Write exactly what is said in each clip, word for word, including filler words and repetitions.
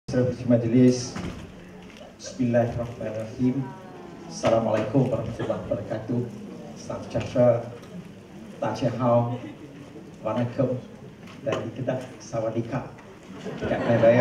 Servis Majlis. Bismillahirrahmanirrahim. Assalamualaikum warahmatullahi wabarakatuh. Salam sejahtera. Tak Hao, Wanakum dan kita Sawadika dekat Penang Raya.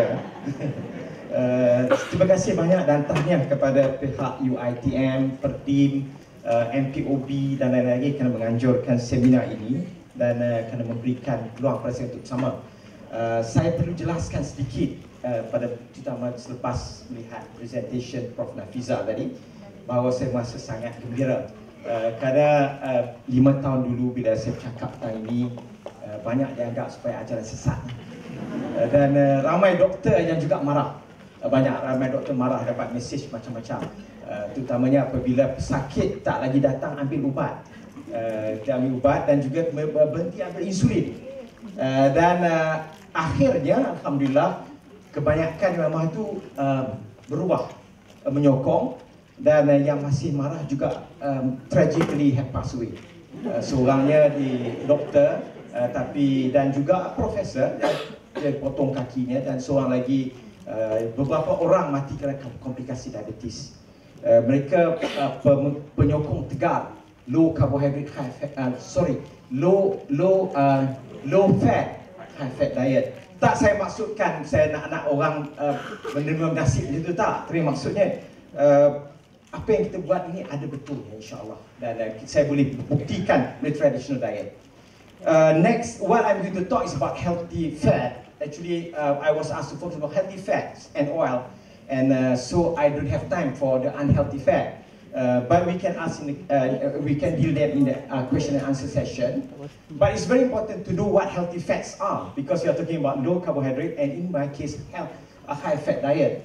uh, Terima kasih banyak dan tahniah kepada pihak U I T M, Perdim, uh, M P O B dan lain-lain lagi kerana menganjurkan seminar ini dan uh, kerana memberikan peluang kepada saya untuk bersama. Uh, saya perlu jelaskan sedikit Uh, pada terutama selepas melihat presentation Profesor Nafiza tadi, bahawa saya merasa sangat gembira uh, kerana uh, lima tahun dulu bila saya bercakap tentang ini, uh, banyak dianggap supaya ajaran sesat, uh, dan uh, ramai doktor yang juga marah. uh, banyak ramai doktor marah, dapat mesej macam-macam, uh, terutamanya apabila pesakit tak lagi datang ambil ubat, uh, dia ambil ubat dan juga berhenti ambil insulin, uh, dan uh, akhirnya Alhamdulillah kebanyakan memang itu uh, berubah, uh, menyokong, dan uh, yang masih marah juga um, tragically have passed away. Uh, seorangnya di doktor, uh, tapi dan juga profesor, dia, dia potong kakinya, dan seorang lagi, uh, beberapa orang mati kerana komplikasi diabetes. Uh, mereka uh, penyokong tegar low carbohydrate high fat, uh, sorry low low uh, low fat high fat diet. Tak saya maksudkan saya nak-nak orang uh, menerima nasib itu, tak. Tapi maksudnya uh, apa yang kita buat ini ada betulnya, insyaAllah. Dan uh, saya boleh buktikan with traditional diet. Uh, next, what I'm going to talk is about healthy fat. Actually, uh, I was asked to focus about healthy fats and oil, and uh, so I don't have time for the unhealthy fat. Uh, but we can ask in the, uh, we can deal that in the uh, question and answer session. But it's very important to know what healthy fats are, because we are talking about low carbohydrate and in my case health, a high fat diet.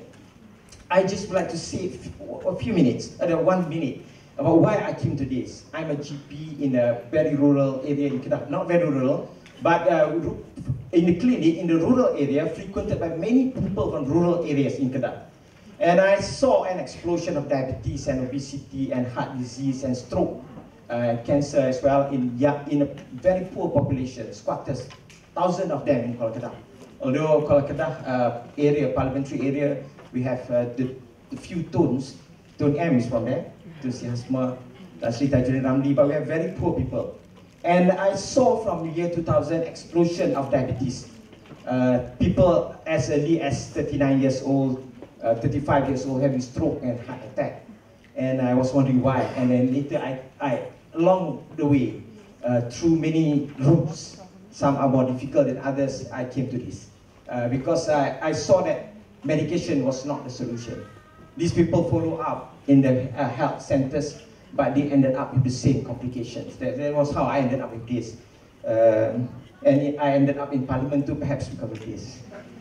I just would like to say a few minutes, uh, one minute, about why I came to this. I'm a G P in a very rural area in Kedah, not very rural, but uh, in the clinic in the rural area, frequented by many people from rural areas in Kedah. And I saw an explosion of diabetes and obesity and heart disease and stroke, uh, cancer as well in, in a very poor population, squatters, thousands of them in Kuala Kedah. Although Kuala Kedah uh, area, parliamentary area, we have uh, the, the few tones, Tun M is from there, Tun Si Hasma, Sri Tajuddin Ramli, but we have very poor people. And I saw from the year two thousand explosion of diabetes. Uh, people as early as thirty-nine years old, Uh, thirty-five years old having stroke and heart attack, and I was wondering why. And then later, I, I along the way, uh, through many routes, some are more difficult than others, I came to this uh, because I, I saw that medication was not the solution. These people follow up in the uh, health centers, but they ended up with the same complications. That, that was how I ended up with this, uh, and I ended up in Parliament too, perhaps because of this.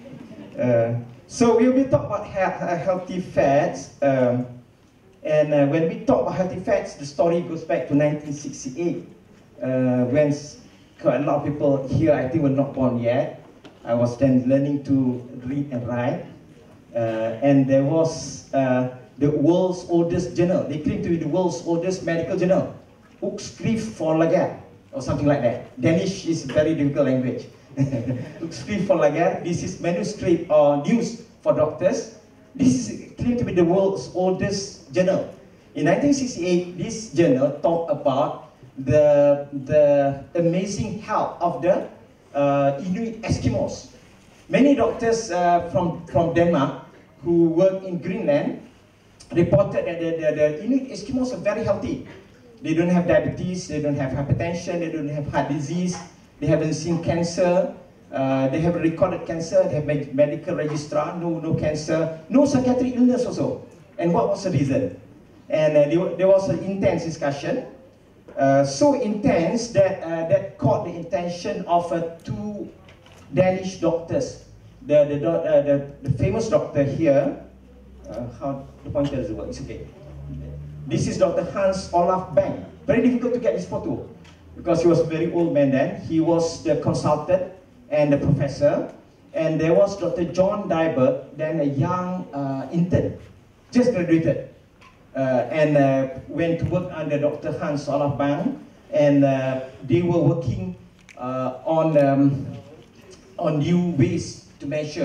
Uh, So we will talk about he uh, healthy fats, um, and uh, when we talk about healthy fats, the story goes back to nineteen sixty-eight, uh, when quite a lot of people here, I think, were not born yet. I was then learning to read and write, uh, and there was uh, the world's oldest journal. They claim to be the world's oldest medical journal, Uxcrift for Lagar, or something like that. Danish is a very difficult language. Uxcrift for Lagar. This is manuscript or news for doctors. This is claimed to be the world's oldest journal. In nineteen sixty-eight, this journal talked about the the amazing health of the uh, Inuit Eskimos. Many doctors uh, from from Denmark who work in Greenland reported that the, the, the Inuit Eskimos are very healthy. They don't have diabetes, they don't have hypertension, they don't have heart disease. They haven't seen cancer, uh, they have recorded cancer, they have med medical registrar, no, no cancer, no psychiatric illness also. And what was the reason? And uh, there, there was an intense discussion, uh, so intense that, uh, that caught the attention of uh, two Danish doctors. The, the, uh, the, the famous doctor here, uh, how the pointer doesn't work, it's okay. This is Doctor Hans Olaf Bang. Very difficult to get this photo, because he was a very old man then. He was the consultant and the professor. And there was Doctor John Dybert, then a young uh, intern, just graduated. Uh, and uh, went to work under Doctor Hans Olaf Bang. And uh, they were working uh, on, um, on new ways to measure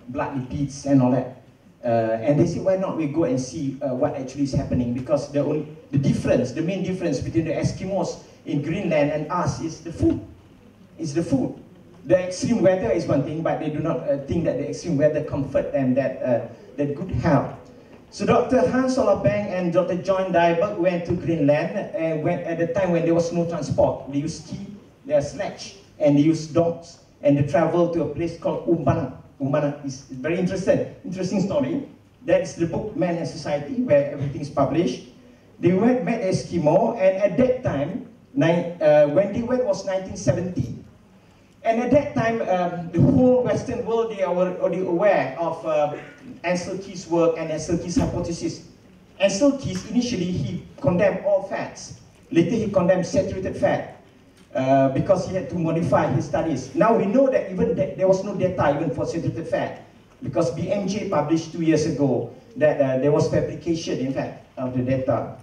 blood lipids and all that. Uh, and they said, why not we go and see uh, what actually is happening? Because the, only, the difference, the main difference between the Eskimos in Greenland and us is the food. It's the food. The extreme weather is one thing, but they do not uh, think that the extreme weather comfort them that, uh, that good health. So Doctor Hans Ola Bang and Doctor John Dyberg went to Greenland and went at the time when there was no transport. They used ski, their sledge, and they used dogs, and they traveled to a place called Umbanaq. Umbanaq is very interesting, interesting story. That's the book Man and Society, where everything is published. They went, met Eskimo, and at that time, nine, uh, when they went was nineteen seventy. And at that time, um, the whole Western world, they were already aware of uh, Ancel Keys' work and Ancel Keys' hypothesis. Ancel Keys, initially, he condemned all fats. Later, he condemned saturated fat uh, because he had to modify his studies. Now, we know that even that there was no data even for saturated fat because B M J published two years ago that uh, there was fabrication, in fact, of the data.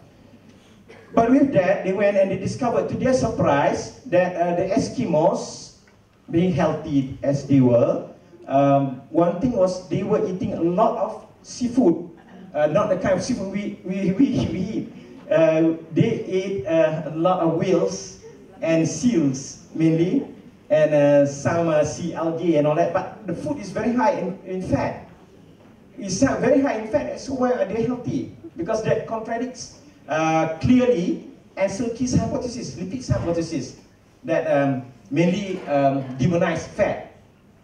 But with that, they went and they discovered, to their surprise, that uh, the Eskimos, being healthy as they were, um, one thing was they were eating a lot of seafood, uh, not the kind of seafood we, we, we, we eat. Uh, they ate uh, a lot of whales and seals mainly, and uh, some uh, sea algae and all that, but the food is very high in, in fat. It's very high in fat, so why are they healthy? Because that contradicts uh, clearly Ancel Keys' hypothesis, lipids hypothesis, that um, mainly um, demonized fat.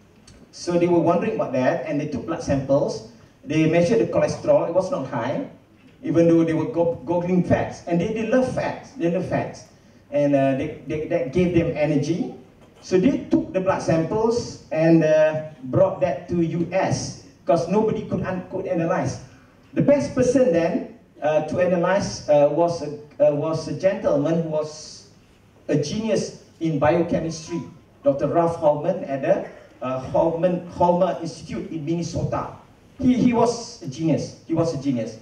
So they were wondering about that, and they took blood samples. They measured the cholesterol, it was not high, even though they were go goggling fats. And they, they love fats, they love fats. And uh, they, they, that gave them energy. So they took the blood samples and uh, brought that to U S, because nobody could, could analyze. The best person then uh, to analyze uh, was, a, uh, was a gentleman who was a genius in biochemistry, Doctor Ralph Holman at the uh, Holman, Holmer Institute in Minnesota. He, he was a genius, he was a genius.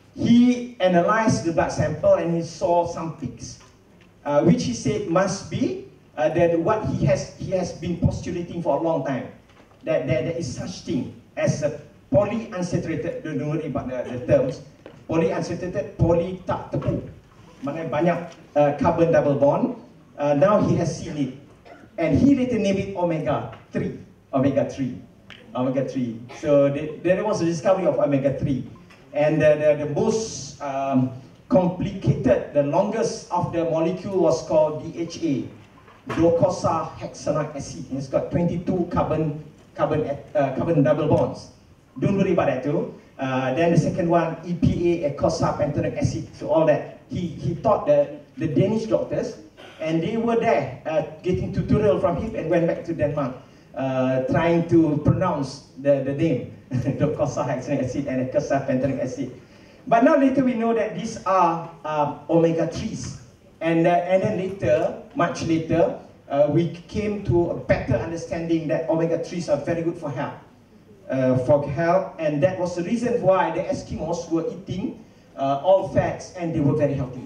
He analyzed the blood sample and he saw some peaks, uh, which he said must be uh, that what he has, he has been postulating for a long time, that, that there is such thing as a polyunsaturated, don't worry about the, the terms, polyunsaturated, poly tak tepu, maknanya banyak uh, carbon double bond. Uh, now he has seen it, and he later named it omega three, omega three, omega three. So the, there was a discovery of omega three, and uh, the, the most um, complicated, the longest of the molecule was called D H A, docosahexaenoic acid. It's got twenty-two carbon carbon uh, carbon double bonds. Don't worry about that too. Uh, then the second one, E P A, eicosapentaenoic acid. So all that he he taught the the Danish doctors. And they were there uh, getting tutorial from him and went back to Denmark, uh, trying to pronounce the, the name, docosahexaenoic acid and eicosapentaenoic acid. But now later we know that these are uh, omega threes. And, uh, and then later, much later, uh, we came to a better understanding that omega threes are very good for health. Uh, for health, and that was the reason why the Eskimos were eating uh, all fats and they were very healthy.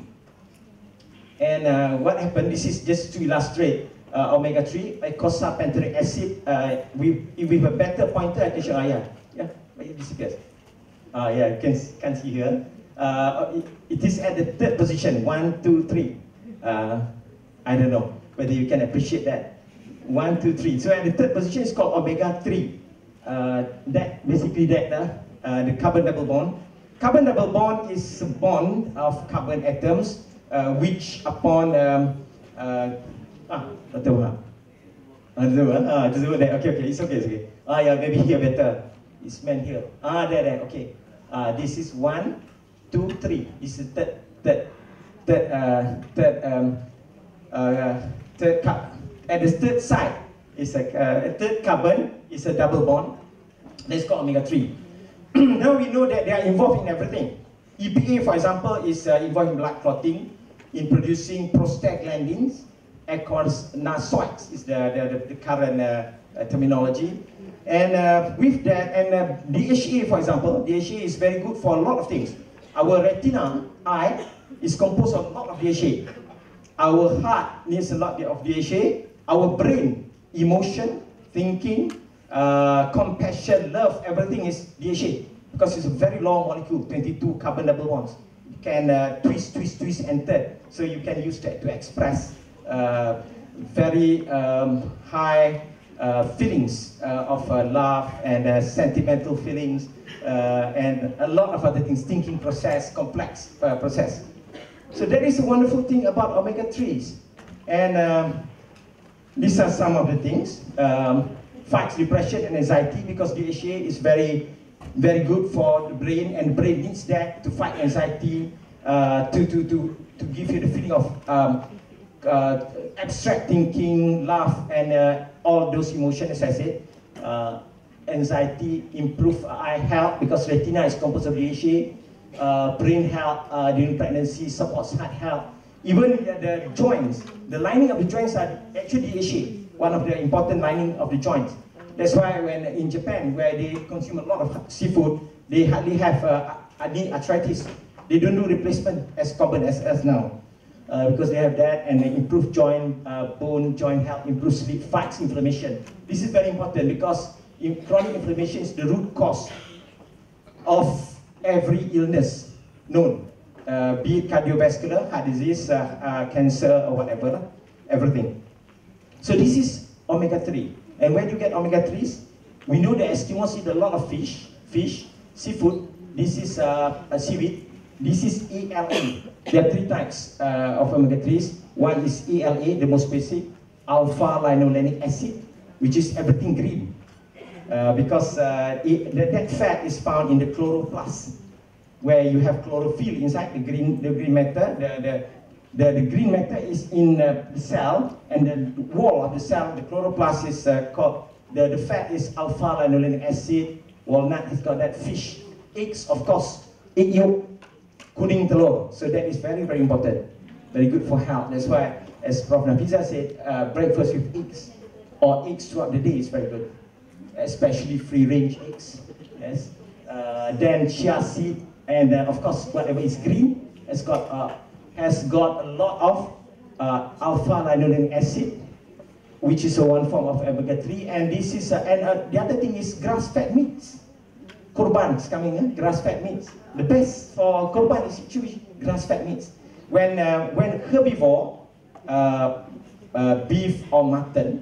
And uh, what happened, this is just to illustrate uh, omega three, eicosapentaenoic acid, uh, with, with a better pointer, I can show you. Yeah, it disappears. Uh, yeah, you can, can see here. Uh, it, it is at the third position, one, two, three. Uh, I don't know whether you can appreciate that. One, two, three. So at the third position is called omega three. Uh, that, basically that, uh, uh, the carbon double bond. Carbon double bond is a bond of carbon atoms Uh, which upon um, uh, ah, tak tahu ha, ah, tak tahu ah, just over there. Okay, okay, it's okay, it's okay. Ah, yeah, maybe here better. It's meant here. Ah, there, there. Okay. Ah, this is one, two, three. This is third, third, third, uh, third, um, uh, third cup. At the third side is a uh, third carbon is a double bond. That's called omega three. Now we know that they are involved in everything. E P A, for example, is uh, involved in blood clotting, in producing prostaglandins, eicosanoids is the, the, the current uh, uh, terminology. And uh, with that, and uh, D H A, for example, D H A is very good for a lot of things. Our retina, eye, is composed of a lot of D H A. Our heart needs a lot of D H A. Our brain, emotion, thinking, uh, compassion, love, everything is D H A, because it's a very long molecule, twenty-two carbon double bonds. You can uh, twist, twist, twist, and turn. So you can use that to express uh, very um, high uh, feelings uh, of uh, love and uh, sentimental feelings uh, and a lot of other things, thinking process, complex uh, process. So that is a wonderful thing about omega threes. And um, these are some of the things. Um, fights depression and anxiety, because D H A is very, very good for the brain, and the brain needs that to fight anxiety, uh, to, to, to, to give you the feeling of um, uh, abstract thinking, love, and uh, all those emotions, as I said. Uh, anxiety, improve eye health, because retina is composed of D H A. Uh, brain health uh, during pregnancy, supports heart health. Even the, the joints, the lining of the joints are actually D H A, one of the important lining of the joints. That's why when in Japan, where they consume a lot of seafood, they hardly have uh, arthritis. They don't do replacement as common as us now. Uh, because they have that, and they improve joint, uh, bone, joint health, improve sleep, fights inflammation. This is very important, because in chronic inflammation is the root cause of every illness known, uh, be it cardiovascular, heart disease, uh, uh, cancer, or whatever, everything. So this is omega three. And where do you get omega threes? We know the Eskimos eat a lot of fish, fish, seafood. This is uh, a seaweed. This is E L A. There are three types uh, of omega threes. One is E L A, the most basic, alpha-linolenic acid, which is everything green. Uh, because uh, it, the, that fat is found in the chloroplast, where you have chlorophyll inside the green, the green matter. The, the, the, the green matter is in uh, the cell, and the wall of the cell, the chloroplast is uh, called, the, the fat is alpha-linolenic acid. Walnut has got that. Fish, eggs, of course, egg yolk, kuning telur. So that is very, very important. Very good for health. That's why, as Professor Nafisa said, uh, breakfast with eggs, or eggs throughout the day is very good. Especially free-range eggs, yes. Uh, then chia seed, and uh, of course whatever is green has got uh, has got a lot of uh, alpha-linolenic acid, which is a one form of omega three. And this is uh, and uh, the other thing is grass-fed meats. Korban is coming, eh? Grass-fed meats. The best for korban is actually grass-fed meats. When uh, when herbivore, uh, uh, beef or mutton,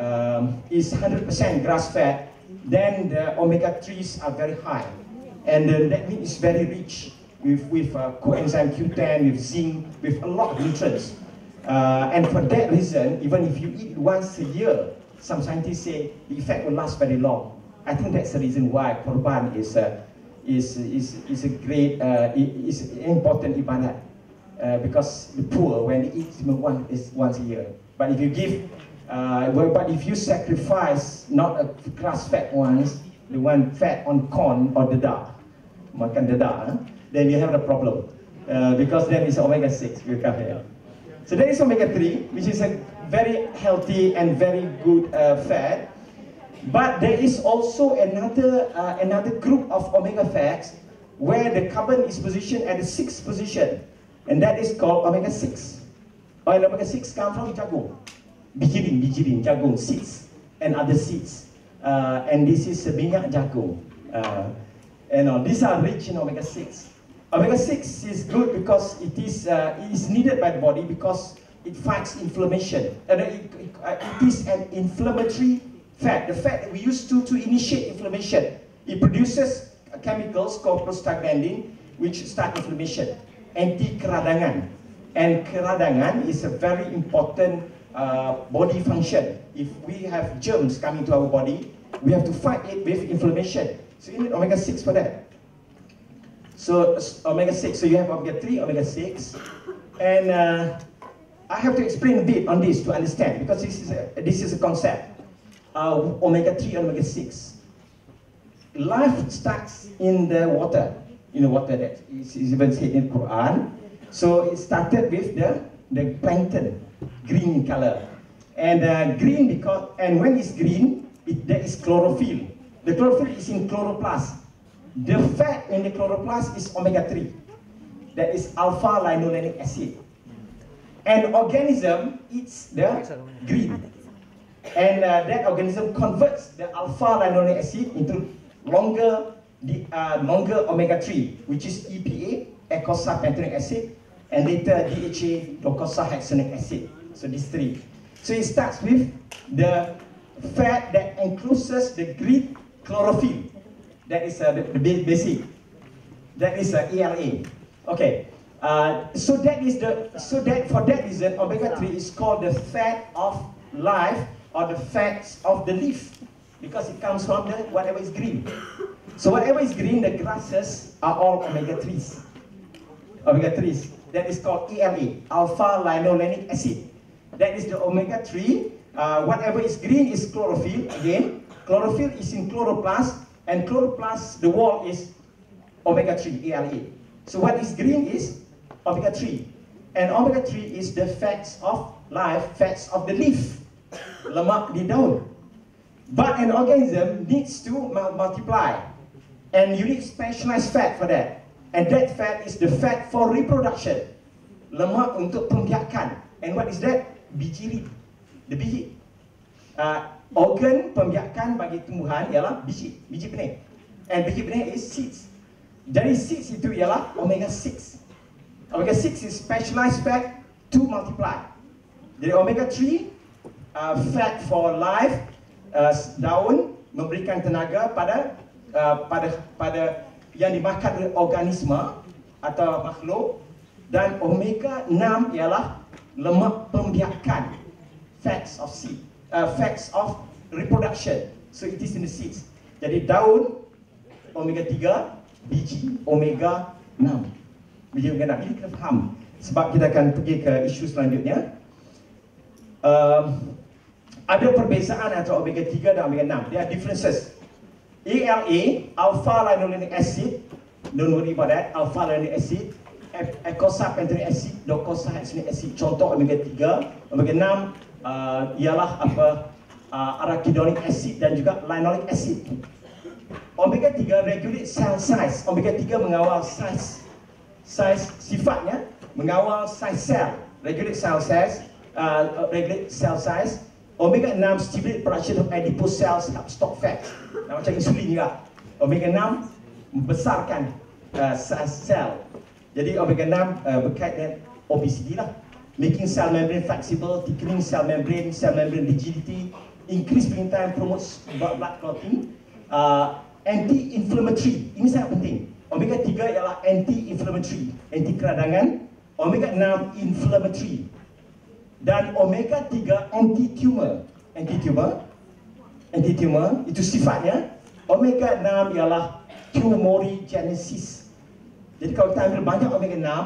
Um, is one hundred percent grass-fed, then the omega threes are very high. And uh, that meat is very rich with, with uh, coenzyme Q ten, with zinc, with a lot of nutrients. Uh, and for that reason, even if you eat once a year, some scientists say the effect will last very long. I think that's the reason why korban is, uh, is, is, is a great, uh, is important ibadat. Uh, because the poor, when they eat one, is once a year. But if you give Uh, well, but if you sacrifice not a grass-fed ones, the one fed on corn or dedak, makan dedak, huh? Then you have a problem, uh, because then it's omega six will come here. So there is omega three, which is a very healthy and very good uh, fat. But there is also another uh, another group of omega fats where the carbon is positioned at the sixth position, and that is called omega six. Oil omega six comes from jagung. Bijirin, bijirin, jagung seeds and other seeds, uh, and this is uh, minyak jagung. Uh, and uh, these are rich in omega six. Omega six is good because it is uh, it is needed by the body because it fights inflammation. And it, it, uh, it is an inflammatory fat, the fat that we use to to initiate inflammation. It produces chemicals called prostaglandin, which start inflammation. Anti-keradangan, and keradangan is a very important Uh, body function. If we have germs coming to our body, we have to fight it with inflammation. So you need omega six for that. So omega six, so you have omega three, omega six, and uh, I have to explain a bit on this to understand, because this is a, this is a concept. Uh, omega three and omega six. Life starts in the water, in the water that is, is even said in the Quran. So it started with the the plankton. Green in color, and uh, green because, and when it's green, it, there is chlorophyll. The chlorophyll is in chloroplast. The fat in the chloroplast is omega three. That is alpha-linolenic acid. And organism eats the green. and uh, that organism converts the alpha linolenic acid into longer the uh, longer omega three, which is E P A, eicosapentaenoic acid, and later D H A, docosahexaenoic acid. So these three. So it starts with the fat that encloses the green chlorophyll. That is uh, the, the basic. That is uh, E L A. Okay. Uh, so that is the so that for that reason omega three is called the fat of life or the fats of the leaf, because it comes from the whatever is green. So whatever is green, the grasses are all omega threes. Omega threes. That is called E L A, alpha linolenic acid. That is the omega three. Uh, whatever is green is chlorophyll. Again, chlorophyll is in chloroplast, and chloroplast, the wall is omega three, E L A. So what is green is omega three. And omega three is the fats of life, fats of the leaf. Lemak di daun. But an organism needs to multiply. And you need specialized fat for that. And that fat is the fat for reproduction. Lemak untuk pembiakan. And what is that? Biji. The biji. Uh, organ pembiakan bagi tumbuhan ialah biji. Biji benih. And biji benih is seeds. Dari seeds itu ialah omega six. Omega six is specialized fat to multiply. Jadi omega three, uh, fat for life, uh, daun memberikan tenaga pada uh, pada pada yang dimakan oleh organisme atau makhluk, dan omega enam ialah lemak pembiakan, fats of seed, uh, fats of reproduction. So it is in the seeds. Jadi daun omega tiga, biji omega enam. Biji omega enam. Ini kita faham sebab kita akan pergi ke isu selanjutnya. Um, ada perbezaan antara omega tiga dan omega enam. There are differences. A L A, alpha linolenic acid, don't worry about that, alpha linolenic acid, eicosapentaenoic acid, docosahexaenoic acid, contoh omega tiga, omega enam uh, ialah apa uh, arachidonic acid dan juga linolic acid. Omega tiga regulate cell size. Omega tiga mengawal size, size sifatnya mengawal size sel, regulate cell size, uh, regulate cell size. Omega enam stimulate production of adipose cells, help stock fat. Nah, macam insulin juga. Omega enam membesarkan uh, sel. Jadi omega enam uh, berkait dengan obesity lah. Making cell membrane flexible, thickening cell membrane, cell membrane rigidity, increase breathing time, promotes blood clotting, uh, anti-inflammatory. Ini sangat penting. Omega tiga ialah anti-inflammatory, anti keradangan. Omega enam inflammatory. Dan omega tiga anti-tumor. Anti-tumor, anti-tumor itu sifatnya. Omega enam ialah tumorigenesis. Jadi kalau kita ambil banyak omega enam,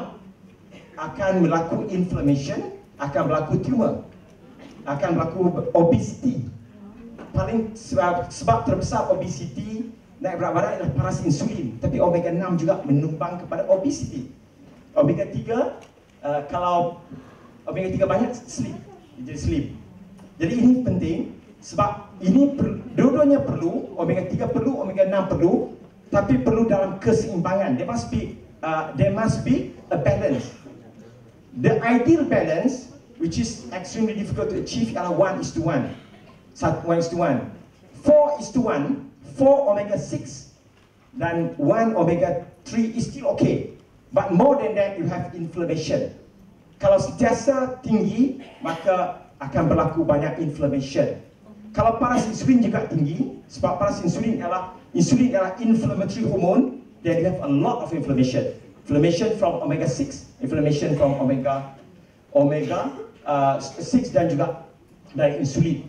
akan berlaku inflammation, akan berlaku tumor, akan berlaku obesity. Paling sebab, sebab terbesar obesity, naik berat badan adalah paras insulin. Tapi omega enam juga menyumbang kepada obesity. Omega tiga, uh, kalau omega tiga banyak, sleep, jadi sleep. Jadi ini penting sebab ini per, dua-duanya perlu. Omega tiga perlu, omega enam perlu, tapi perlu dalam keseimbangan. There must be, uh, there must be a balance. The ideal balance, which is extremely difficult to achieve, adalah one is to one. one is to one. four is to one. four omega six dan one omega three is still okay. But more than that, you have inflammation. Kalau sentiasa tinggi, maka akan berlaku banyak inflammation. Kalau paras insulin juga tinggi, sebab paras insulin adalah insulin adalah inflammatory hormone, then you have a lot of inflammation. Inflammation from omega six, inflammation from omega omega uh, six dan juga dari insulin.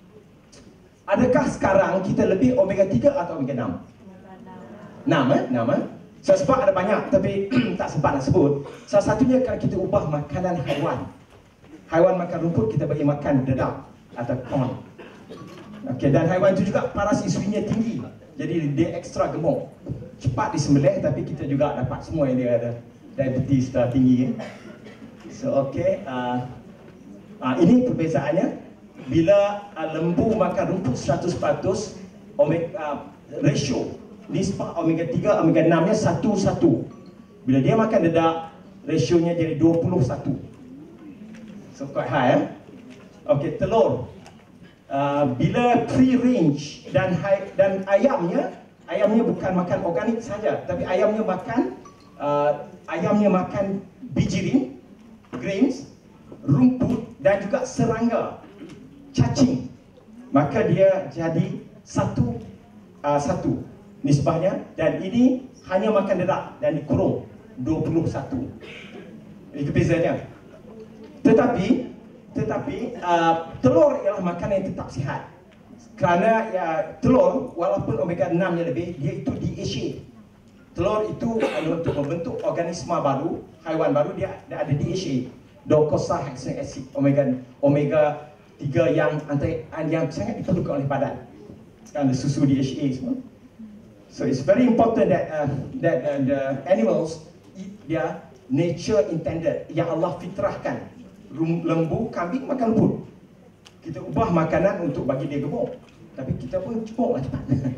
Adakah sekarang kita lebih omega tiga atau omega enam? enam eh? enam eh? So, sebab ada banyak, tapi tak sempat nak sebut. Salah satunya kalau kita ubah makanan haiwan. Haiwan makan rumput, kita bagi makan dedak atau corn. Okay, dan haiwan itu juga paras insulinnya tinggi. Jadi dia ekstra gemuk. Cepat disembelih, tapi kita juga dapat semua yang dia ada. Diabetes dah tinggi. Eh? So, okay. Uh, uh, ini perbezaannya. Bila uh, lembu makan rumput seratus peratus, omega, uh, ratio nisbah omega tiga, omega enam nya satu satu. Bila dia makan dedak, rasionya jadi dua puluh satu. So quite high eh? Okay, telur. uh, bila free range dan dan ayamnya, ayamnya bukan makan organik saja, tapi ayamnya makan uh, ayamnya makan bijirin, grains, rumput dan juga serangga, cacing, maka dia jadi satu uh, satu nisbahnya, dan ini hanya makan dedak dan dikurung dua puluh satu. Itu bezanya. Tetapi tetapi uh, telur ialah makanan yang tetap sihat. Kerana ya, telur walaupun omega enam nya lebih, dia itu D H A. Telur itu untuk membentuk organisma baru, haiwan baru, dia, dia ada D H A, docosahexaenoic acid, omega omega tiga yang anti, yang sangat diperlukan oleh badan. Sekarang ada susu D H A semua. So it's very important that uh, that uh, the animals eat their nature intended, yang Allah fitrahkan. Lembu, kambing makan rumput. Kita ubah makanan untuk bagi dia gemuk, tapi kita pun gemuk lah cepat.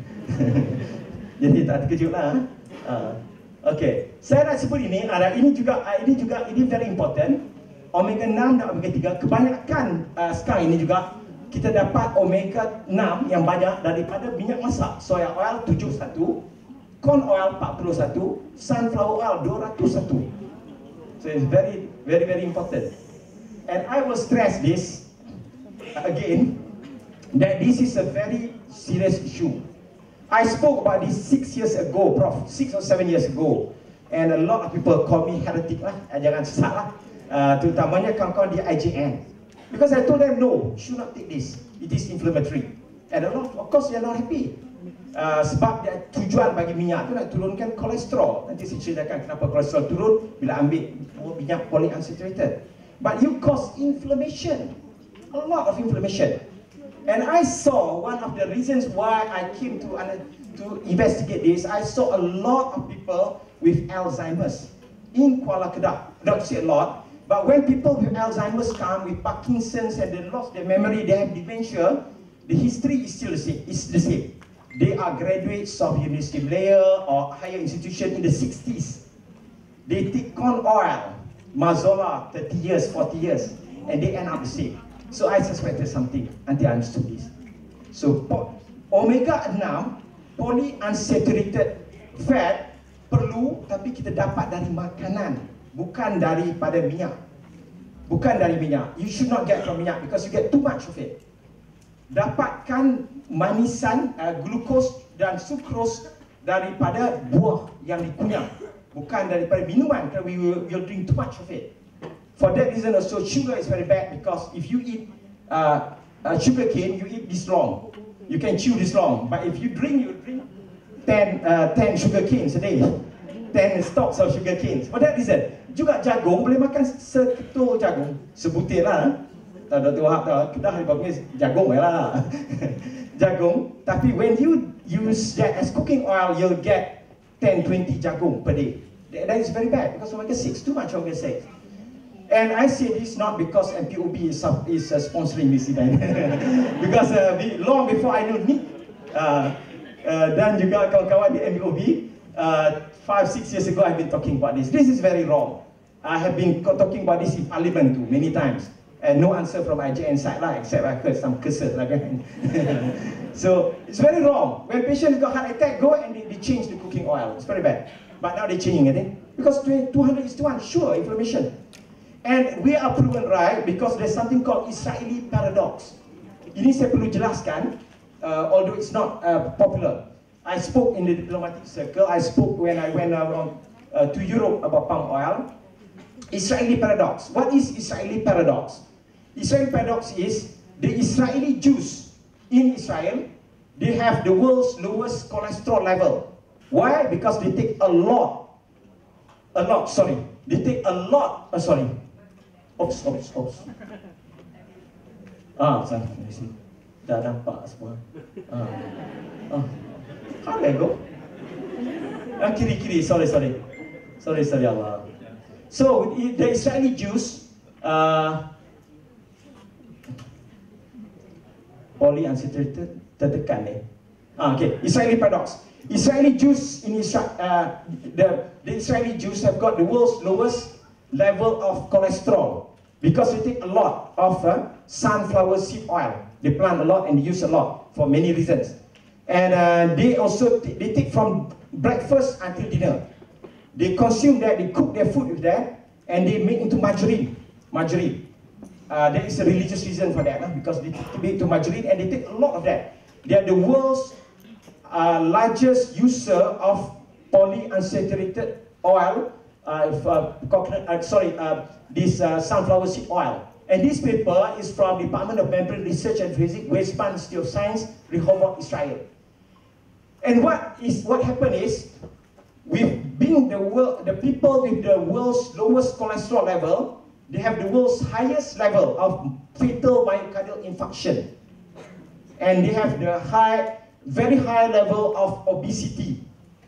Jadi tak terkejut lah. Uh, okay, saya nak sebut ini, ada ini juga, uh, ini juga, ini very important. Omega enam dan omega tiga, kebanyakan uh, sekarang ini juga kita dapat omega enam yang banyak daripada minyak masak. Soya oil tujuh puluh satu, corn oil empat puluh satu, sunflower oil dua ratus satu. So it's very, very, very important. And I will stress this again, that this is a very serious issue. I spoke about this six years ago, Prof, six or seven years ago, and a lot of people call me heretic lah, jangan sesat lah, uh, terutamanya kawan-kawan di I J N, because I told them no, should not take this, it is inflammatory, and a lot, of course, they are not happy. Uh, sebab dia, tujuan bagi minyak tu nak turunkan kolesterol. Nanti saya ceritakan kenapa kolesterol turun bila ambil minyak polyunsaturated. But you cause inflammation, a lot of inflammation. And I saw one of the reasons why I came to, uh, to investigate this. I saw a lot of people with Alzheimer's in Kuala Kedah. Not to say a lot, but when people with Alzheimer's come with Parkinson's and they lost their memory, they have dementia, the history is still the same. It's the same. They are graduates of University Malaya or higher institution in the sixties. They take corn oil, Mazola, thirty years, forty years, and they end up the same. So I suspected something until I understood this. So omega enam, polyunsaturated fat, perlu, tapi kita dapat dari makanan, bukan daripada minyak. Bukan dari minyak. You should not get from minyak because you get too much of it. Dapatkan manisan, uh, glukos dan sukros daripada buah yang dikunyah, bukan daripada minuman, because we will we'll drink too much of it. For that reason also, sugar is very bad, because if you eat uh, uh, sugar cane, you eat this long, you can chew this long, but if you drink, you drink ten, uh, ten sugar canes a day, ten stalks of sugar canes. For that reason, juga jagung, boleh makan seketul jagung, sebutir lah. Tak ada tu hak dah, Kedah dia jagung lah. Jagung, tapi when you use that as cooking oil, you'll get ten twenty jagung per day. That is very bad because omega six, too much omega six. And I say this not because M P O B is, is uh, sponsoring this event, because uh, long before I knew Nick uh, uh, dan juga kawan-kawan di M P O B, uh, five six years ago I've been talking about this. This is very wrong. I have been talking about this in Parliament too many times. And no answer from I J N side lah, except I heard some curses lah kan. So it's very wrong. When patients got heart attack, go and they, they change the cooking oil. It's very bad. But now they're changing it, eh? Because two hundred is to one, sure, inflammation. And we are proven right because there's something called Israeli paradox. Ini saya perlu jelaskan, uh, although it's not uh, popular. I spoke in the diplomatic circle. I spoke when I went around uh, to Europe about palm oil. Israeli paradox. What is Israeli paradox? Israeli paradox is the Israeli Jews in Israel, they have the world's lowest cholesterol level. Why? Because they take a lot, a lot, sorry, they take a lot, uh, sorry, oops, oops, oops. Ah, sorry, dah nampak semua. Ah, ah. How do I go? Ah, kiri, kiri, sorry, sorry, sorry, sorry, Allah. So the Israeli Jews, uh, polyunsaturated, tertekan eh. Ah, okay, Israeli paradox. Israeli Jews in Israel, uh, the, the Israeli Jews have got the world's lowest level of cholesterol because they take a lot of uh, sunflower seed oil. They plant a lot and they use a lot for many reasons. And uh, they also, they take from breakfast until dinner. They consume that, they cook their food with that, and they make into margarine. Margarine. Uh, there is a religious reason for that, huh? Because they make into margarine and they take a lot of that. They are the world's uh, largest user of polyunsaturated oil, uh, uh, coconut, uh, sorry, uh, this uh, sunflower seed oil. And this paper is from Department of Membrane Research and Physics, Weizmann Institute of Science, Rehovot, Israel. And what is what happened is, with being the world, the people with the world's lowest cholesterol level, they have the world's highest level of fatal myocardial infarction, and they have the high, very high level of obesity,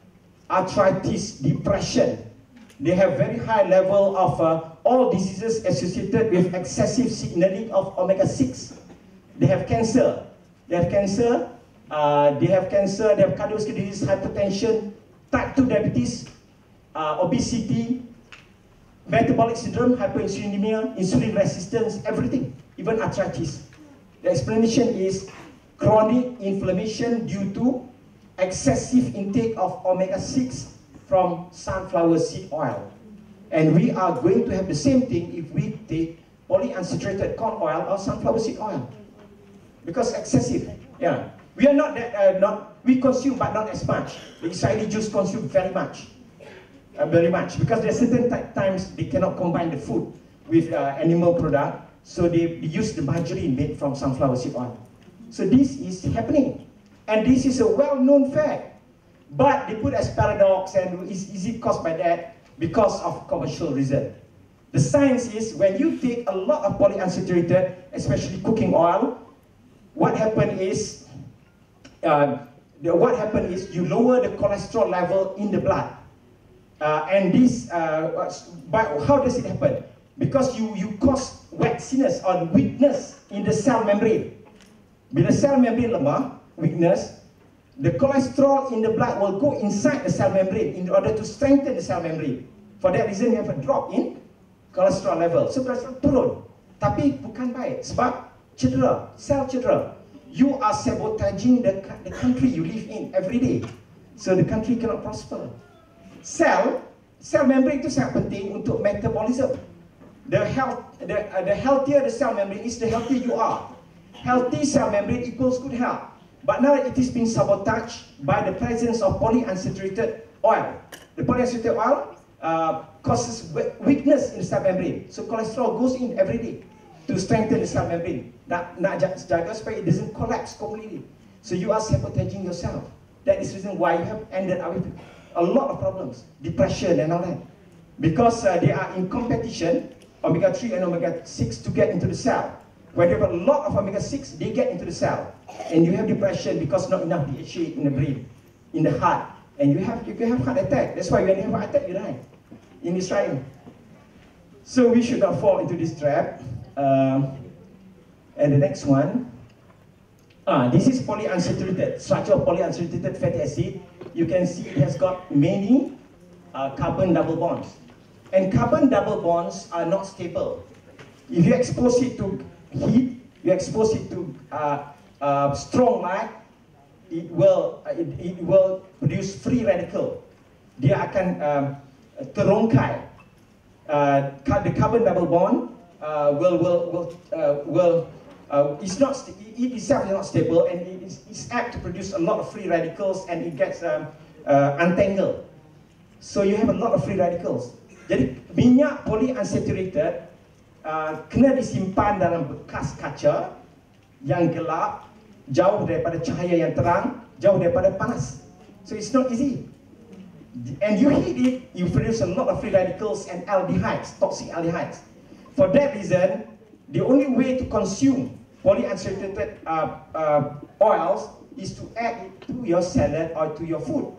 arthritis, depression. They have very high level of uh, all diseases associated with excessive signaling of omega six. They have cancer. They have cancer. Uh, they have cancer. They have cardiovascular disease, hypertension, type two diabetes, uh, obesity, metabolic syndrome, hyperinsulinemia, insulin resistance, everything, even arthritis. The explanation is chronic inflammation due to excessive intake of omega six from sunflower seed oil. And we are going to have the same thing if we take polyunsaturated corn oil or sunflower seed oil. Because excessive, yeah. We are not that, uh, not, we consume but not as much. The Israeli Jews consume very much, uh, very much. Because there are certain times they cannot combine the food with uh, animal product, so they, they use the margarine made from sunflower seed oil. So this is happening. And this is a well-known fact. But they put as paradox, and is, is it caused by that? Because of commercial reason. The science is, when you take a lot of polyunsaturated, especially cooking oil, what happened is, uh, the, what happened is you lower the cholesterol level in the blood. Uh, and this, uh, by, how does it happen? Because you, you cause waxiness or weakness in the cell membrane. Bila cell membrane lemah, weakness, the cholesterol in the blood will go inside the cell membrane in order to strengthen the cell membrane. For that reason, you have a drop in cholesterol level. So cholesterol turun. Tapi bukan baik sebab cedera, cell cedera. You are sabotaging the, the country you live in every day. So the country cannot prosper. Cell, cell membrane itu sangat penting untuk metabolism. The health, the, uh, the healthier the cell membrane is, the healthier you are. Healthy cell membrane equals good health. But now it is being sabotaged by the presence of polyunsaturated oil. The polyunsaturated oil uh, causes weakness in the cell membrane. So cholesterol goes in every day to strengthen the cell membrane. Nak, nak jaga supaya it doesn't collapse completely. So you are sabotaging yourself. That is the reason why you have ended up with a lot of problems, depression and all that. Because uh, they are in competition, omega three and omega six, to get into the cell. When you have a lot of omega six, they get into the cell. And you have depression because not enough D H A in the brain, in the heart. And you have, you can have heart attack. That's why when you have heart attack, you die in Israel. So we should not fall into this trap. Uh, and the next one, ah, this is polyunsaturated, structure of polyunsaturated fatty acid. You can see it has got many uh, carbon double bonds. And carbon double bonds are not stable. If you expose it to heat, you expose it to uh, uh, strong light, it will uh, it, it will produce free radical. Dia akan um, terongkai. Uh, the carbon double bond uh, will will will uh, will uh, it's not it itself is not stable, and it is it's apt to produce a lot of free radicals, and it gets um, uh, untangled. So you have a lot of free radicals. Jadi minyak polyunsaturated Uh, kena disimpan dalam bekas kaca yang gelap, jauh daripada cahaya yang terang, jauh daripada panas. So it's not easy. And you heat it, you produce a lot of free radicals and aldehydes, toxic aldehydes. For that reason, the only way to consume polyunsaturated uh, uh, oils is to add it to your salad or to your food.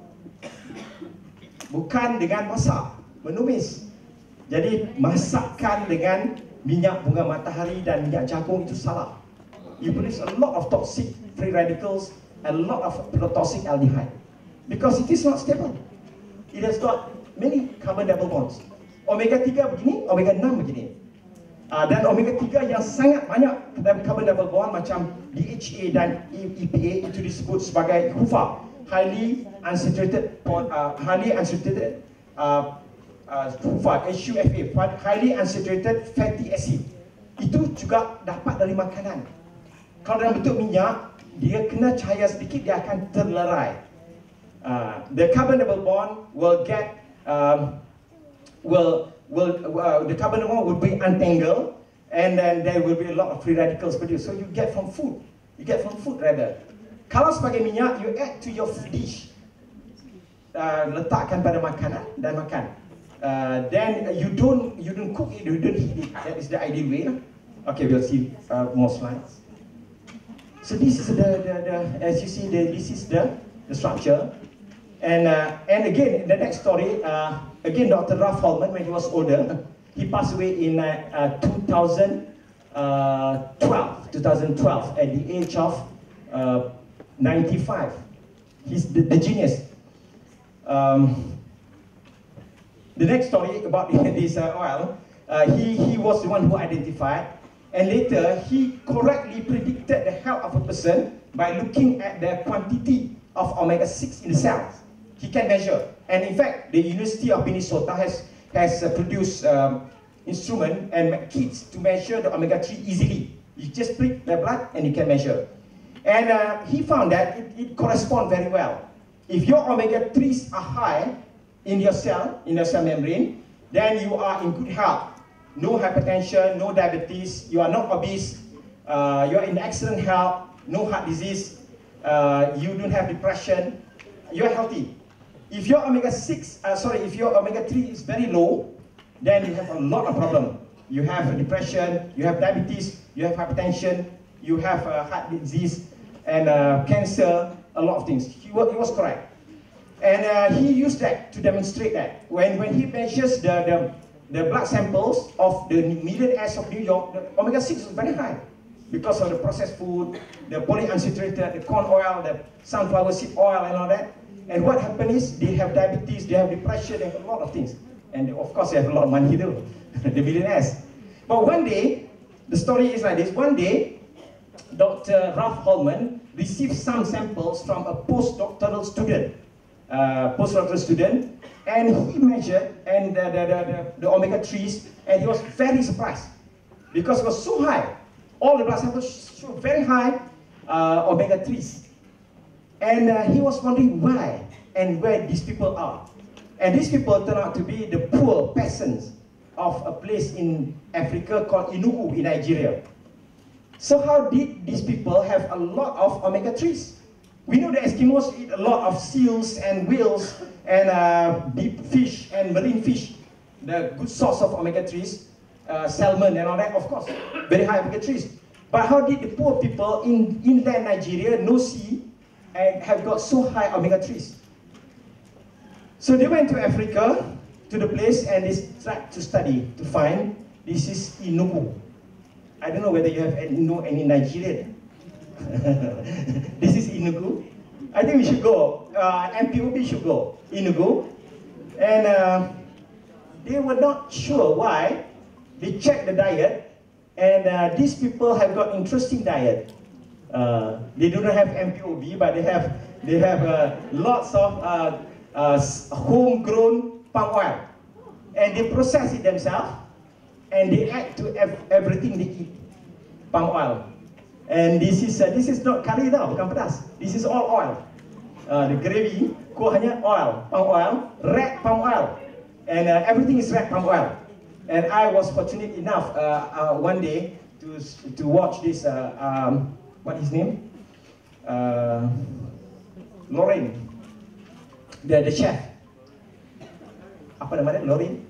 Bukan dengan masak, menumis. Jadi masakkan dengan minyak bunga matahari dan minyak jagung itu salah. You produce a lot of toxic free radicals and a lot of toxic aldehyde because it is not stable. It has got many carbon double bonds. Omega three begini, omega six begini. Uh, dan omega tiga yang sangat banyak dalam carbon double bond macam D H A dan E P A itu disebut sebagai H U F A, highly unsaturated uh, highly unsaturated uh, uh, H U F A, H U F A, highly unsaturated fatty acid. Itu juga dapat dari makanan. Kalau dalam bentuk minyak, dia kena cahaya sedikit, dia akan terlerai. Uh, the carbon double bond will get um, will will uh, the carbon double bond will be untangled, and then there will be a lot of free radicals produced. So you get from food, you get from food rather. Kalau sebagai minyak, you add to your dish, uh, letakkan pada makanan dan makan. Uh, then you don't you don't cook it, you don't heat it. That is the ideal way. Okay, we'll see uh, more slides. So this is the, the, the as you see the this is the the structure, and uh, and again the next story. Uh, again, Doctor Ralph Holman, when he was older, he passed away in uh, uh, two thousand twelve at the age of uh, ninety-five. He's the, the genius. Um, the next story about this uh, oil, uh, he he was the one who identified. And later, he correctly predicted the health of a person by looking at the quantity of omega six in the cells. He can measure. And in fact, the University of Minnesota has, has uh, produced um, instrument and kits to measure the omega three easily. You just prick the blood and you can measure. And uh, he found that it, it corresponds very well. If your omega threes are high in your cell, in your cell membrane, then you are in good health. No hypertension, no diabetes, you are not obese, uh, you are in excellent health, no heart disease, uh, you don't have depression, you are healthy. If your omega six, uh, sorry, if your omega three is very low, then you have a lot of problem. You have depression, you have diabetes, you have hypertension, you have uh, heart disease, and uh, cancer, a lot of things. He was, he was correct. And uh, he used that to demonstrate that. When, when he measures the, the The blood samples of the millionaires of New York, the omega six is very high because of the processed food, the polyunsaturated, the corn oil, the sunflower seed oil and all that. And what happened is they have diabetes, they have depression, they have a lot of things. And of course they have a lot of money too, the millionaires. But one day, the story is like this, one day, Doctor Ralph Holman received some samples from a postdoctoral student, uh, postdoctoral student, and he measured and the, the, the, the, the omega threes, and he was very surprised because it was so high. All the blood samples showed very high uh, omega threes. And uh, he was wondering why and where these people are. And these people turned out to be the poor peasants of a place in Africa called Enugu in Nigeria. So how did these people have a lot of omega threes? We know the Eskimos eat a lot of seals and whales and uh, deep fish and marine fish, the good source of omega threes, uh, salmon and all that, of course, very high omega threes. But how did the poor people in inland Nigeria, no sea, and have got so high omega threes? So they went to Africa, to the place, and they tried to study, to find, this is Enugu. I don't know whether you have any, know any Nigerian. This is Enugu. I think we should go. Uh, M P O B should go. Enugu. And uh, they were not sure why. They checked the diet, and uh, these people have got interesting diet. Uh, they do not have M P O B, but they have they have uh, lots of uh, uh, homegrown palm oil, and they process it themselves, and they add to ev everything they eat, palm oil. And this is uh, this is not curry tau, bukan pedas. This is all oil. Uh, the gravy, kuahnya oil, palm oil, red palm oil, and uh, everything is red palm oil. And I was fortunate enough uh, uh, one day to to watch this. Uh, um, what is his name? Uh, Lorraine, the the chef. Apa nama dia? Lorraine.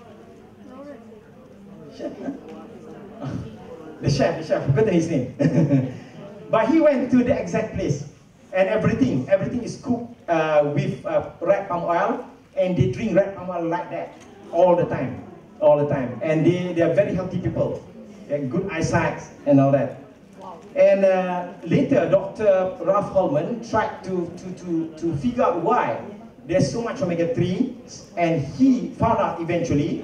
Chef. Huh? The chef, the chef, forgotten his name. But he went to the exact place, and everything, everything is cooked uh, with uh, red palm oil, and they drink red palm oil like that all the time, all the time. And they, they are very healthy people, they have good eyesight and all that. And uh, later, Doctor Ralph Holman tried to, to, to, to figure out why there's so much omega three, and he found out eventually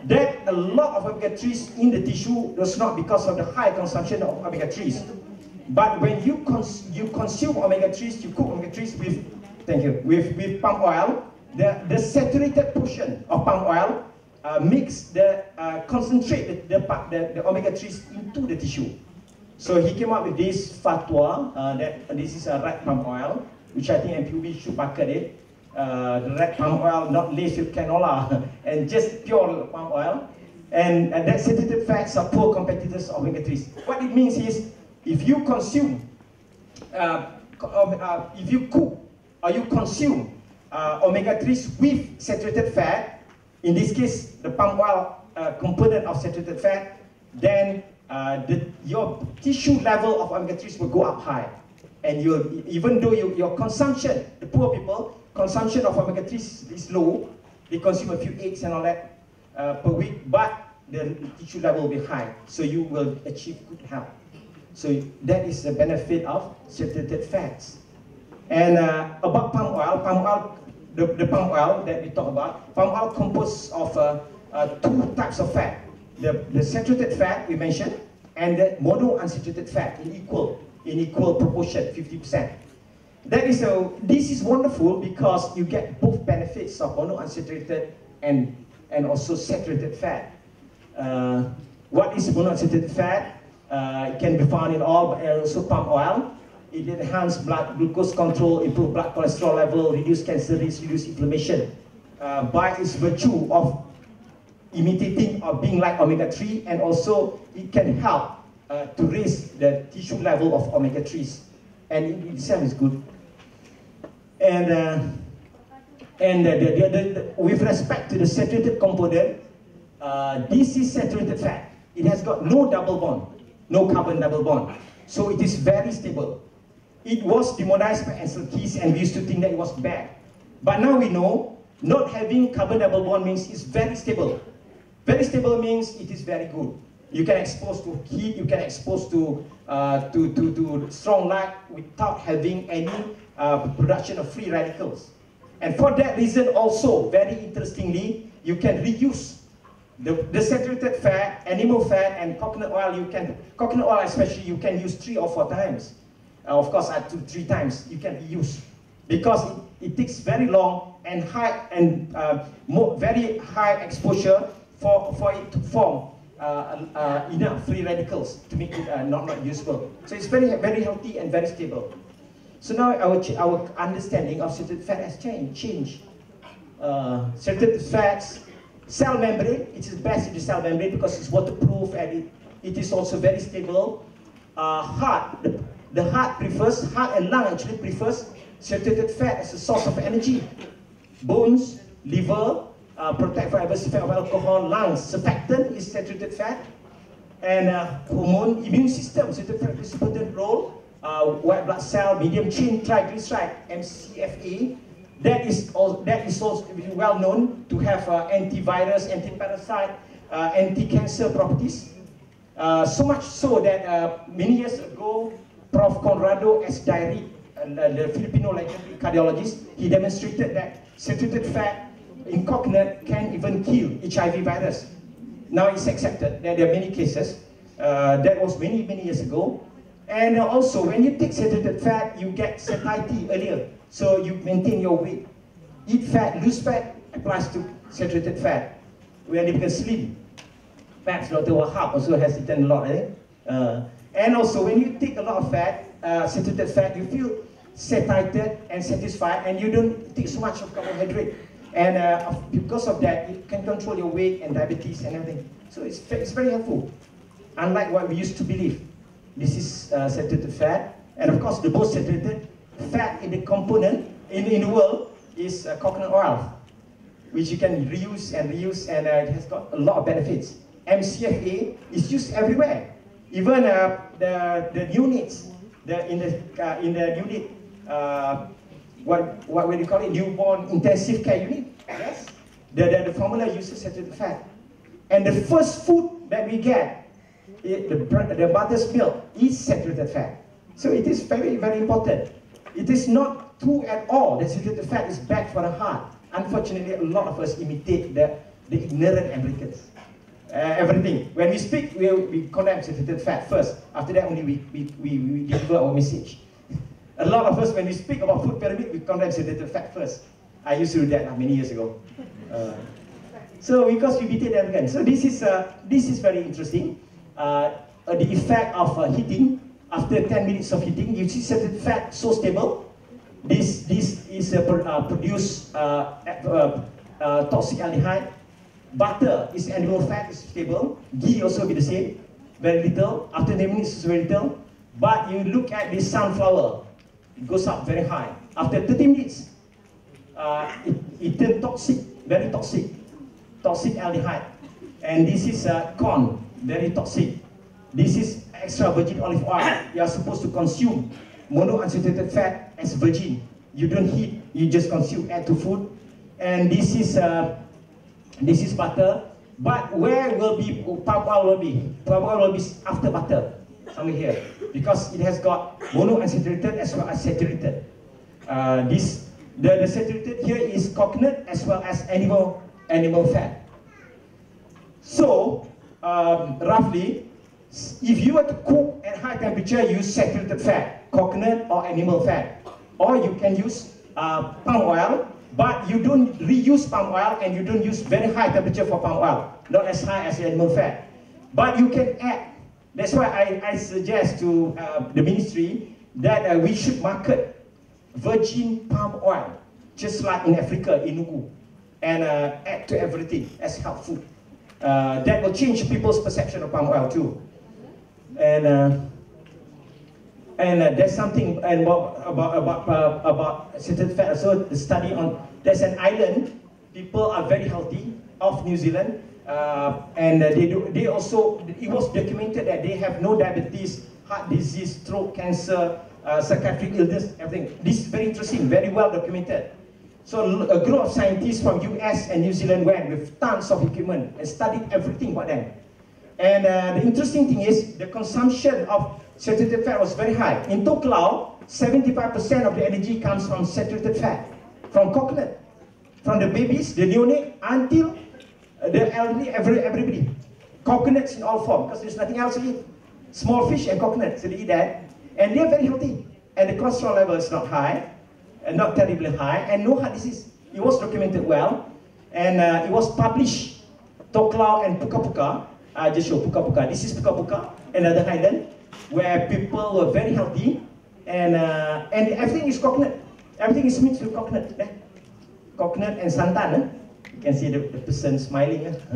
that a lot of omega threes in the tissue was not because of the high consumption of omega threes. But when you cons you consume omega threes, you cook omega threes with, thank you, with, with palm oil, the, the saturated portion of palm oil uh, makes the, uh, concentrate the, the, the, the omega threes into the tissue. So he came up with this fatwa, uh, that uh, this is a red palm oil, which I think M P U B should market it. Uh, the red palm oil, not laced with canola, and just pure palm oil. And, and that saturated fats are poor competitors of omega threes. What it means is, if you consume, uh, uh, if you cook or you consume uh, omega threes with saturated fat, in this case, the palm oil uh, component of saturated fat, then uh, the, your tissue level of omega threes will go up high. And you, even though you, your consumption, the poor people, consumption of omega threes is low, they consume a few eggs and all that uh, per week, but the tissue level will be high, so you will achieve good health. So that is the benefit of saturated fats. And uh, about palm oil, palm oil, the, the palm oil that we talk about, palm oil composed of uh, uh, two types of fat. The, the saturated fat we mentioned, and the monounsaturated fat in equal, in equal proportion, fifty percent. That is a, this is wonderful because you get both benefits of monounsaturated and, and also saturated fat. Uh, what is monounsaturated fat? Uh, it can be found in all, but also palm oil. It enhances blood glucose control, improve blood cholesterol level, reduce cancer risk, reduce inflammation. Uh, by its virtue of imitating or being like omega three, and also it can help uh, to raise the tissue level of omega threes. And it itself is good. And, uh, and uh, the, the, the, the, with respect to the saturated component, uh, this is saturated fat. It has got no double bond, no carbon double bond. So it is very stable. It was demonized by Ansel Keys, and we used to think that it was bad. But now we know, not having carbon double bond means it's very stable. Very stable means it is very good. You can expose to heat, you can expose to, uh, to, to, to strong light without having any uh, production of free radicals. And for that reason also, very interestingly, you can reuse the, the saturated fat, animal fat, and coconut oil. You can, coconut oil especially, you can use three or four times. Uh, of course, up to three times you can reuse, because it, it takes very long and high and uh, more, very high exposure for, for it to form uh, uh, enough free radicals to make it uh, not, not useful. So it's very, very healthy and very stable. So now our, our understanding of saturated fat has changed. changed. Uh, saturated fats, cell membrane, it is best in the cell membrane because it's waterproof, and it, it is also very stable. Uh, heart, the, the heart prefers, heart and lung actually prefers saturated fat as a source of energy. Bones, liver, uh, protect from adverse effect of alcohol, lungs, surfactant is saturated fat. And uh, hormone, immune system, saturated fat plays a important role. Uh, white blood cell, medium chain triglyceride, M C F A, that is also, that is also well known to have uh, antivirus, anti-parasite, uh, anti-cancer properties. Uh, so much so that uh, many years ago, Professor Conrado Esdairi, uh, the Filipino legendary cardiologist, he demonstrated that saturated fat in coconut can even kill H I V virus. Now it's accepted that there are many cases. Uh, that was many, many years ago. And uh, also, when you take saturated fat, you get satiety earlier. So you maintain your weight. Eat fat, lose fat, applies to saturated fat. When you become slim, perhaps Doctor Wahab also has eaten a lot, eh? Uh, and also, when you take a lot of fat, uh, saturated fat, you feel satiated and satisfied, and you don't take so much of carbohydrate. And uh, because of that, you can control your weight and diabetes and everything. So it's, it's very helpful, unlike what we used to believe. This is uh, saturated fat, and of course the most saturated fat in the component in, in the world is uh, coconut oil, which you can reuse and reuse, and uh, it has got a lot of benefits. M C F A is used everywhere, even uh, the the units, the in the uh, in the unit, uh, what what would you call it, newborn intensive care unit? Yes, the the, the formula uses saturated fat, and the first food that we get. It, the, the mother's milk is saturated fat. So it is very, very important. It is not true at all that saturated fat is bad for the heart. Unfortunately, a lot of us imitate the, the ignorant Americans. uh, everything. When we speak, we, we condemn saturated fat first. After that, only we, we, we, we deliver our message. A lot of us, when we speak about food pyramid, we condemn saturated fat first. I used to do that uh, many years ago. Uh, so because we beat them again. So this is, uh, this is very interesting. Uh, uh, the effect of uh, heating, after ten minutes of heating, you see saturated fat so stable. This, this is uh, pr uh, produce uh, uh, uh, toxic aldehyde. Butter is animal fat, is stable. Ghee also be the same, very little. After ten minutes, is very little. But you look at this sunflower, it goes up very high. After thirty minutes, uh, it, it turns toxic, very toxic, toxic aldehyde. And this is uh, corn, very toxic. This is extra virgin olive oil. You are supposed to consume monounsaturated fat as virgin. You don't heat, you just consume, add to food. And this is uh, this is butter. But where will be palm oil will be? Palm oil will be after butter, somewhere here, because it has got monounsaturated as well as saturated. Uh, this the, the saturated here is coconut as well as animal animal fat. So um, roughly, if you were to cook at high temperature, use saturated fat, coconut or animal fat, or you can use uh, palm oil. But you don't reuse palm oil and you don't use very high temperature for palm oil, not as high as animal fat. But you can add. That's why I, I suggest to uh, the ministry that uh, we should market virgin palm oil, just like in Africa, in Nuku, and uh, add to everything as health food. Uh, that will change people's perception of palm oil too. And uh, And uh, there's something and about about about uh, about saturated fat. So the study on there's an island. People are very healthy off New Zealand, uh, and uh, they do. They also it was documented that they have no diabetes, heart disease, throat cancer, uh, psychiatric illness, everything. This is very interesting, very well documented. So a group of scientists from U S and New Zealand went with tons of equipment and studied everything about them. And uh, the interesting thing is the consumption of saturated fat was very high. In Tokelau, seventy-five percent of the energy comes from saturated fat, from coconut, from the babies, the neonate, until the elderly, every, everybody. Coconuts in all forms, because there's nothing else to eat. Small fish and coconut, so they eat that. And they're very healthy. And the cholesterol level is not high, and not terribly high, and no heart disease. It was documented well, and uh, it was published, Tokelau and Puka Puka. I just show Puka Puka. This is Puka Puka, another island, where people were very healthy, and uh, and everything is coconut. Everything is mixed with coconut. Eh? Coconut and santan. Eh? You can see the, the person smiling. Eh?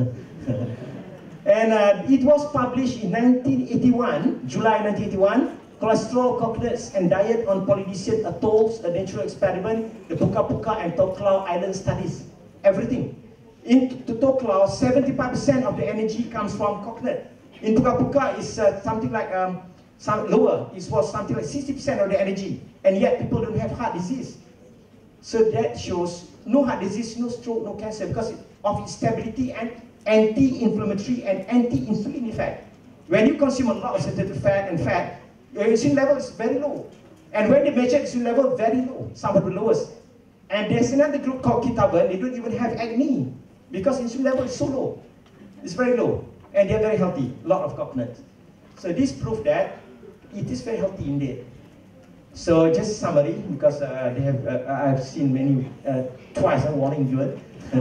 And uh, it was published in nineteen eighty-one, July nineteen eighty-one. Cholesterol, coconuts, and diet on Polynesian atolls, a natural experiment. The Puka Puka and Tokelau Island studies. Everything. In Tokelau, seventy-five percent of the energy comes from coconut. In Puka Puka, it's uh, something like um, some lower. It was something like sixty percent of the energy, and yet people don't have heart disease. So that shows no heart disease, no stroke, no cancer, because of its stability and anti-inflammatory and anti-insulin effect. When you consume a lot of saturated fat and fat, your insulin level is very low. And when they measure insulin level, very low, some of the lowest. And there's another group called Kitaban, they don't even have acne, because insulin level is so low. It's very low. And they're very healthy, a lot of coconut. So this proves that it is very healthy indeed. So just summary, because uh, they have, uh, I've seen many, uh, twice I'm warning you.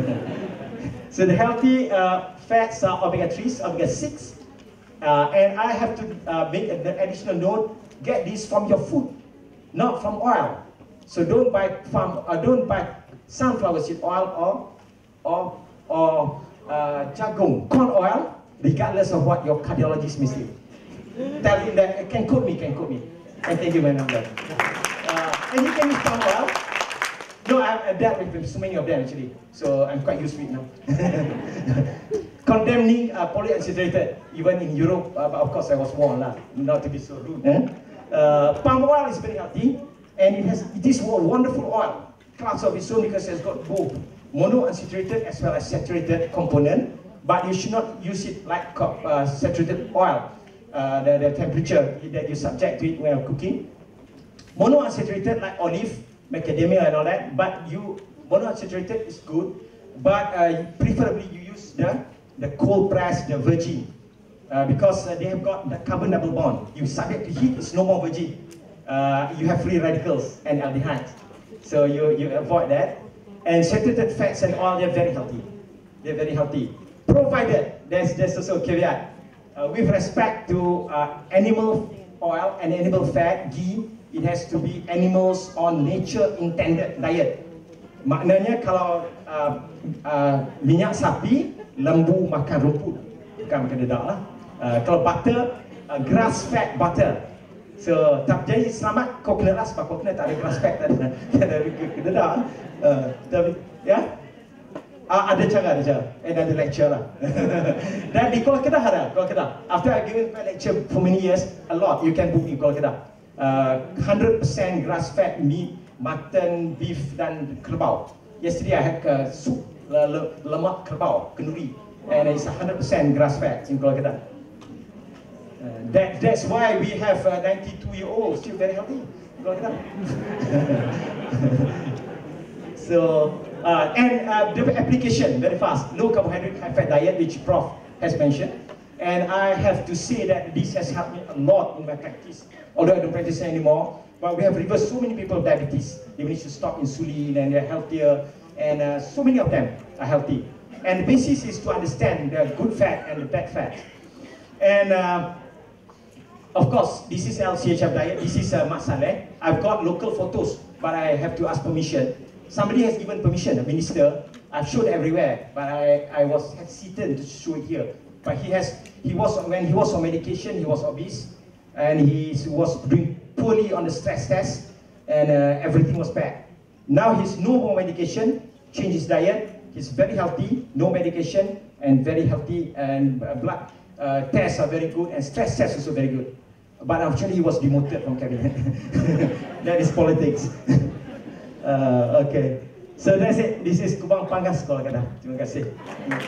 So the healthy uh, fats are omega threes, omega six, uh, and I have to uh, make an additional note, get this from your food, not from oil. So don't buy farm, uh, don't buy sunflower seed oil or, or, or uh, jagung, corn oil, regardless of what your cardiologist may say. Tell him that, can quote me, can quote me. And thank you, my number. Uh, and you can use palm oil. No, I've, I've dealt with so many of them actually, so I'm quite used to it now. Condemning uh, polyunsaturated, even in Europe, uh, but of course I was warned, uh, not to be so rude. Eh? Uh, palm oil is very healthy, and it has it is a wonderful oil, class of its own, because it has got both monounsaturated as well as saturated component. But you should not use it like uh, saturated oil. Uh, the, the temperature that you subject to it when you're cooking. Monounsaturated like olive, macadamia and all that, but you monounsaturated is good, but uh, preferably you use the the cold press, the virgin, uh, because uh, they have got the carbon double bond. You subject to heat, it's no more virgin. Uh, you have free radicals and aldehydes. So you, you avoid that. And saturated fats and oil, they're very healthy. They're very healthy. Provided, there's, there's also a caveat. Uh, with respect to uh, animal oil and animal fat, ghee, it has to be animals on nature intended diet. Maknanya kalau uh, uh, minyak sapi, lembu makan rumput, bukan makan dedak lah. Uh, kalau butter, uh, grass fat butter. So, tak jadi selamat coconut lah, sebab coconut tak ada grass fat, tak ada, tak ada dedak. Uh, tapi, ya, uh, ada cara, ada cara, and ada lecture lah. Dan di Kuala Kedah ada, Kuala Kedah. After I given my lecture for many years, a lot, you can book in Kuala Kedah. Uh, one hundred percent grass fat meat, mutton, beef dan kerbau. Yesterday I had uh, soup, uh, le lemak kerbau, kenduri, and it's one hundred percent grass fat in Kuala Kedah. Uh, that, that's why we have a ninety-two year old still very healthy in Kuala Kedah. So, uh, and uh, the application very fast, low carbohydrate, high fat diet, which Prof has mentioned. And I have to say that this has helped me a lot in my practice. Although I don't practice anymore, but we have reversed so many people with diabetes. They managed to stop insulin and they're healthier, and uh, so many of them are healthy. And the basis is to understand the good fat and the bad fat. And uh, of course, this is L C H F diet, this is uh, Mat Saleh. I've got local photos, but I have to ask permission. Somebody has given permission, a minister. I've shown everywhere, but I, I was hesitant to show it here. But he has, he was, when he was on medication, he was obese, and he was doing poorly on the stress test, and uh, everything was bad. Now he's no more medication, changed his diet, he's very healthy, no medication, and very healthy, and uh, blood uh, tests are very good, and stress tests also very good. But unfortunately he was demoted from cabinet. That is politics. uh, okay, so that's it. This is Kubang Panggas Kuala Kedah. Terima kasih.